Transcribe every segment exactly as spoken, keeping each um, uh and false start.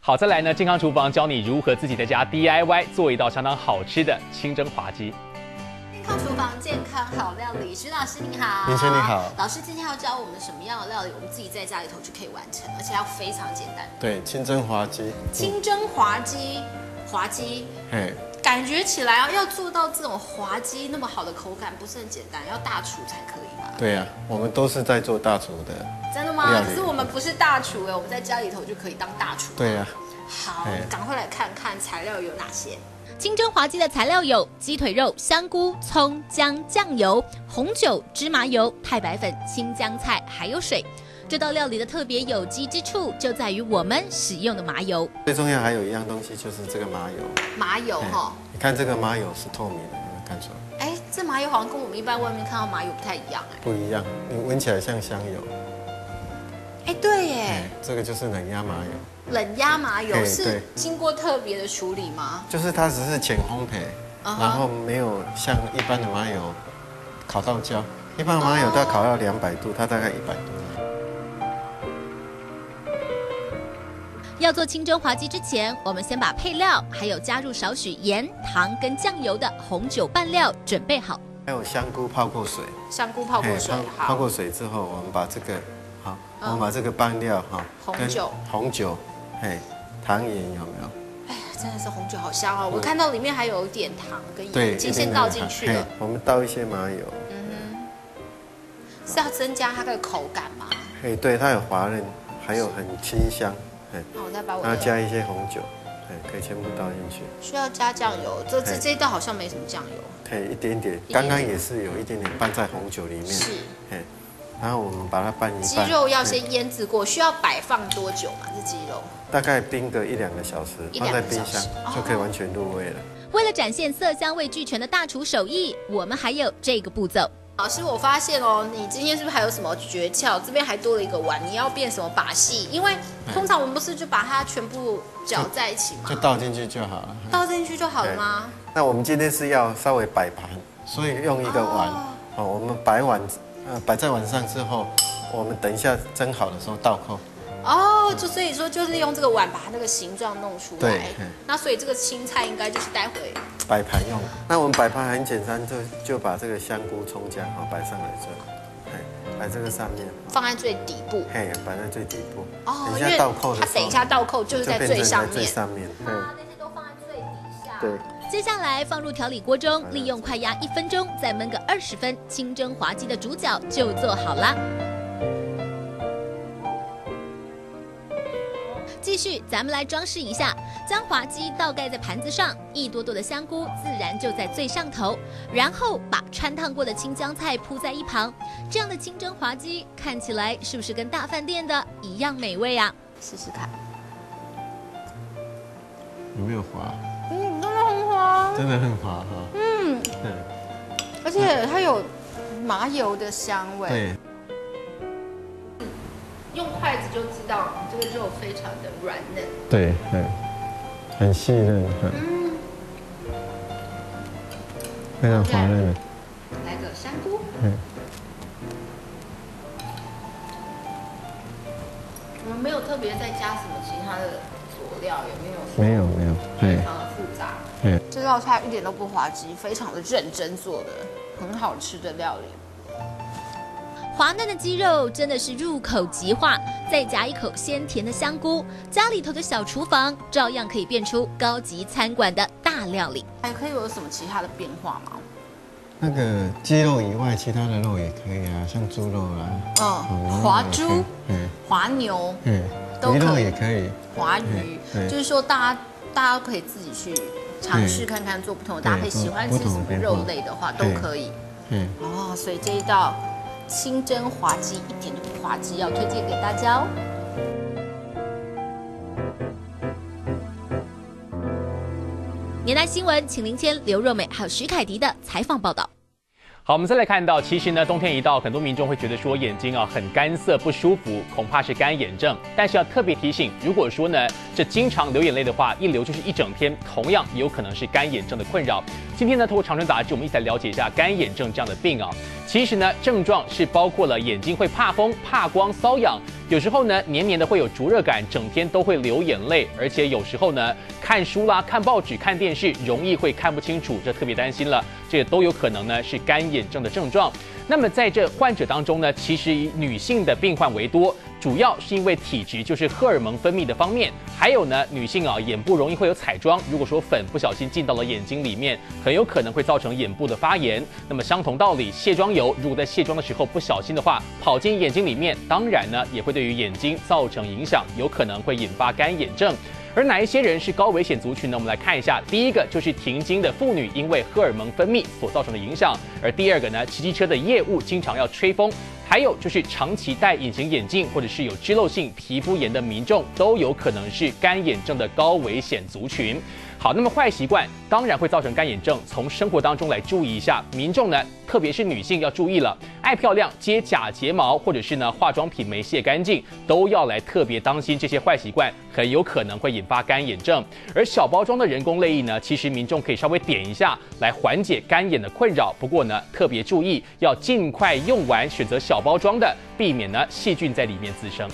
好，再来呢，健康厨房教你如何自己在家 D I Y 做一道相当好吃的清蒸滑鸡。 健康厨房，健康好料理。徐老师您好， 林轩你好。 老师今天要教我们什么样的料理，我们自己在家里头就可以完成，而且要非常简单。 对，清蒸滑鸡。 清蒸滑鸡，滑鸡， 嘿， 感觉起来啊，要做到这种滑鸡那么好的口感，不是很简单，要大厨才可以吧？ 对呀、啊，我们都是在做大厨的。 真的吗？可是我们不是大厨哎，我们在家里头就可以当大厨。 对呀、 啊。好，赶快来看看材料有哪些。 清蒸滑鸡的材料有鸡腿肉、香菇、葱、姜、酱油、红酒、芝麻油、太白粉、青江菜，还有水。这道料理的特别有机之处就在于我们使用的麻油。 最重要还有一样东西就是这个麻油。 麻油哈， 你看这个麻油是透明的，有没有看出来？ 哎，这麻油好像跟我们一般外面看到麻油不太一样哎。 不一样，你闻起来像香油。 哎，对耶， 这个就是冷压麻油。 冷压麻油是经过特别的处理吗？ 就是它只是浅烘焙， uh-huh. 然后没有像一般的麻油烤到焦。一般的麻油都要烤到两百度，它大概一百度。 要做清蒸滑鸡之前，我们先把配料还有加入少许盐、糖跟酱油的红酒拌料准备好。 还有香菇泡过水。 香菇泡过水， 好。泡过水之后，我们把这个好，我们把这个拌料哈， 红酒， 红酒。 哎，糖盐有没有？ 哎呀，真的是红酒好香哦！我看到里面还有一点糖跟盐，已经先倒进去了。 我们倒一些麻油。 嗯哼，是要增加它的口感吗？ 哎，对，它有滑润，还有很清香。哎， 那我再把我然后加一些红酒，哎，可以全部倒进去。 需要加酱油，这这这一道好像没什么酱油。 可以一点点，刚刚也是有一点点拌在红酒里面。 是。哎。 然后我们把它拌一拌。 鸡肉要先腌制过，需要摆放多久嘛？这鸡肉大概冰个一两个小时，放在冰箱就可以完全入味了。 为了展现色香味俱全的大厨手艺，我们还有这个步骤。 老师，我发现哦，你今天是不是还有什么诀窍？这边还多了一个碗，你要变什么把戏？因为通常我们不是就把它全部搅在一起吗？ 就倒进去就好了。 倒进去就好了吗？ 那我们今天是要稍微摆盘，所以用一个碗哦，我们摆碗。 呃，摆在碗上之后，我们等一下蒸好的时候倒扣。 哦，就所以说就是用这个碗把它那个形状弄出来。 对。 那所以这个青菜应该就是待会摆盘用。那我们摆盘很简单，就就把这个香菇、葱姜好摆上来这，哎，摆这个上面。 放在最底部。 嘿，摆在最底部。 哦， 等一下倒扣的时候， 它等一下倒扣就是在最上面。 最上面。 对。啊，那些都放在最底下。 对。 接下来放入调理锅中，利用快压一分钟，再焖个二十分，清蒸滑鸡的主角就做好了。继续，咱们来装饰一下，将滑鸡倒盖在盘子上，一朵朵的香菇自然就在最上头，然后把穿烫过的青江菜铺在一旁。这样的清蒸滑鸡看起来是不是跟大饭店的一样美味啊？ 试试看， 有没有滑？ 嗯，真的很滑， 真的很滑哈。 嗯， 对， 而且它有麻油的香味。 对， 用筷子就知道这个肉非常的软嫩。 对，对，很细嫩， 嗯， 非常滑嫩。 来个香菇。 嗯。 我们没有特别再加什么其他的佐料，有没有？ 没有，没有， 非常的复杂。 对， 这道菜一点都不滑稽，非常的认真做的，很好吃的料理。 滑嫩的鸡肉真的是入口即化，再夹一口鲜甜的香菇，家里头的小厨房照样可以变出高级餐馆的大料理。 还可以有什么其他的变化吗？ 那个鸡肉以外，其他的肉也可以啊，像猪肉啦， 嗯，滑猪， 嗯， 滑牛， 嗯， 都鱼肉也可以， 滑鱼，就是说大家大家可以自己去尝试看看做不同的搭配，喜欢吃什么肉类的话都可以。 嗯， 哦，所以这一道清蒸滑鸡一点都不滑稽，要推荐给大家哦。 年代新闻，请林谦、刘若美还有徐凯迪的采访报道。 好，我们再来看到，其实呢，冬天一到，很多民众会觉得说眼睛啊很干涩不舒服，恐怕是干眼症。但是要特别提醒，如果说呢这经常流眼泪的话，一流就是一整天，同样也有可能是干眼症的困扰。今天呢，透过长春杂志，我们一起来了解一下干眼症这样的病啊。其实呢，症状是包括了眼睛会怕风、怕光、瘙痒， 有时候呢，黏黏的会有灼热感，整天都会流眼泪，而且有时候呢，看书啦、看报纸、看电视，容易会看不清楚，这特别担心了。这都有可能呢是干眼症的症状。那么在这患者当中呢，其实以女性的病患为多，主要是因为体质，就是荷尔蒙分泌的方面，还有呢，女性啊眼部容易会有彩妆，如果说粉不小心进到了眼睛里面，很有可能会造成眼部的发炎。那么相同道理，卸妆油如果在卸妆的时候不小心的话，跑进眼睛里面，当然呢也会对于眼睛造成影响，有可能会引发干眼症。而哪一些人是高危险族群呢？我们来看一下，第一个就是停经的妇女，因为荷尔蒙分泌所造成的影响；而第二个呢，骑机车的业务经常要吹风。还有就是长期戴隐形眼镜或者是有脂漏性皮肤炎的民众，都有可能是干眼症的高危险族群。好，那么坏习惯当然会造成干眼症，从生活当中来注意一下。民众呢，特别是女性要注意了，爱漂亮、接假睫毛或者是呢化妆品没卸干净，都要来特别当心这些坏习惯，很有可能会引发干眼症。而小包装的人工泪液呢，其实民众可以稍微点一下来缓解干眼的困扰。不过呢，特别注意要尽快用完，选择小包装的，避免呢细菌在里面滋生。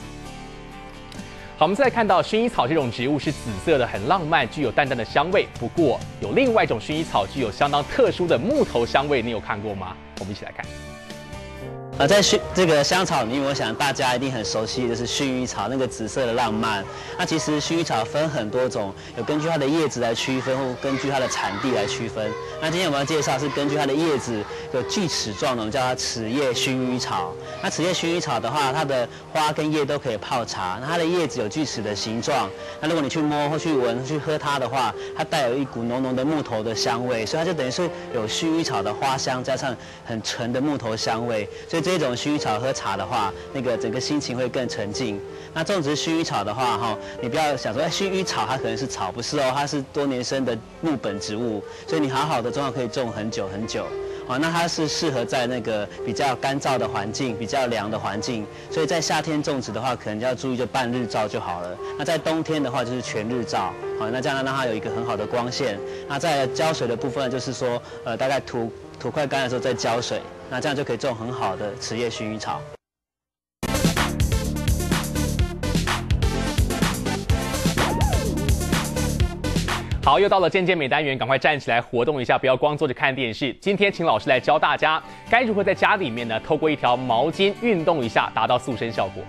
好，我们再来看到薰衣草这种植物是紫色的，很浪漫，具有淡淡的香味。不过有另外一种薰衣草具有相当特殊的木头香味，你有看过吗？我们一起来看。 呃，在薰这个香草里面，我想大家一定很熟悉，就是薰衣草那个紫色的浪漫。那其实薰衣草分很多种，有根据它的叶子来区分，或根据它的产地来区分。那今天我们要介绍是根据它的叶子有锯齿状的，我们叫它齿叶薰衣草。那齿叶薰衣草的话，它的花跟叶都可以泡茶。那它的叶子有锯齿的形状。那如果你去摸或去闻、去喝它的话，它带有一股浓浓的木头的香味，所以它就等于是有薰衣草的花香加上很纯的木头香味，所以这种薰衣草喝茶的话，那个整个心情会更沉静。那种植薰衣草的话，哈，你不要想说，哎，薰衣草它可能是草，不是哦，它是多年生的木本植物，所以你好好的种可以种很久很久。好，那它是适合在那个比较干燥的环境、比较凉的环境，所以在夏天种植的话，可能就要注意就半日照就好了。那在冬天的话，就是全日照。好，那这样让它有一个很好的光线。那在浇水的部分，就是说，呃，大概土土快干的时候再浇水，那这样就可以种很好的齿叶薰衣草。 好，又到了健健美单元，赶快站起来活动一下，不要光坐着看电视。今天请老师来教大家该如何在家里面呢，透过一条毛巾运动一下，达到塑身效果。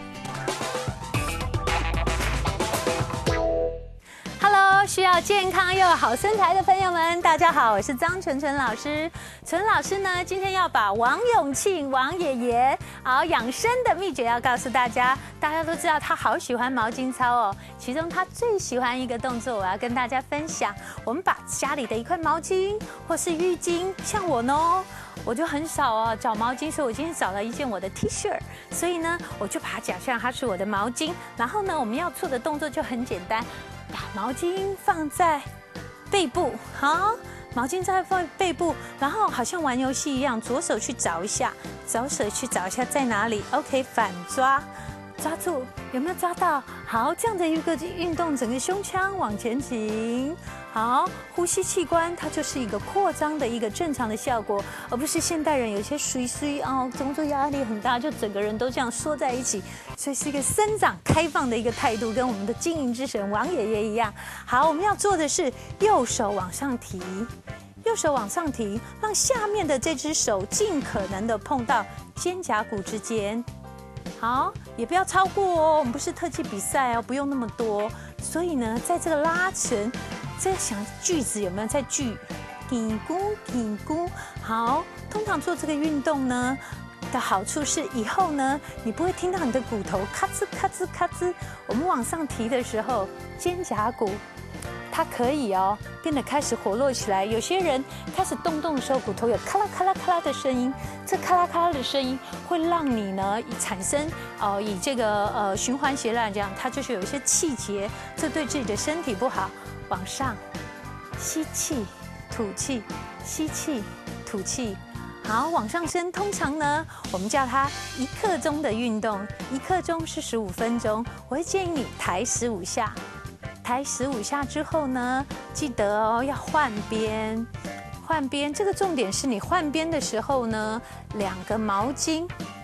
Hello， 需要健康又好身材的朋友们，大家好，我是张纯纯老师。纯老师呢，今天要把王永庆王爷爷好养生的秘诀要告诉大家。大家都知道他好喜欢毛巾操哦，其中他最喜欢一个动作，我要跟大家分享。我们把家里的一块毛巾或是浴巾，像我呢，我就很少哦找毛巾，所以我今天找了一件我的 T 恤，所以呢，我就把它假象它是我的毛巾。然后呢，我们要做的动作就很简单。把毛巾放在背部，好，毛巾在放背部，然后好像玩游戏一样，左手去找一下，左手去找一下在哪里 ，OK， 反抓，抓住，有没有抓到？好，这样的一个运动，整个胸腔往前倾。好，呼吸器官它就是一个扩张的一个正常的效果，而不是现代人有些衰衰哦，工作压力很大，就整个人都这样缩在一起，所以是一个生长开放的一个态度，跟我们的经营之神王爷爷一样。好，我们要做的是右手往上提，右手往上提，让下面的这只手尽可能的碰到肩胛骨之间。好，也不要超过哦，我们不是特技比赛哦，不用那么多。所以呢，在这个拉扯，在想句子有没有在句？嘀咕嘀咕。好，通常做这个运动呢的好处是，以后呢你不会听到你的骨头咔吱咔吱咔吱。我们往上提的时候，肩胛骨它可以哦变得开始活络起来。有些人开始动动的时候，骨头有咔啦咔啦咔啦的声音，这咔啦咔啦的声音会让你呢产生呃以这个呃循环血来讲，它就是有一些气结，这对自己的身体不好。往上吸气吐气，吸气吐气。好，往上升，通常呢，我们叫它一刻钟的运动，一刻钟是十五分钟。我会建议你抬十五下，抬十五下之后呢，记得哦要换边，换边。这个重点是你换边的时候呢，两个毛巾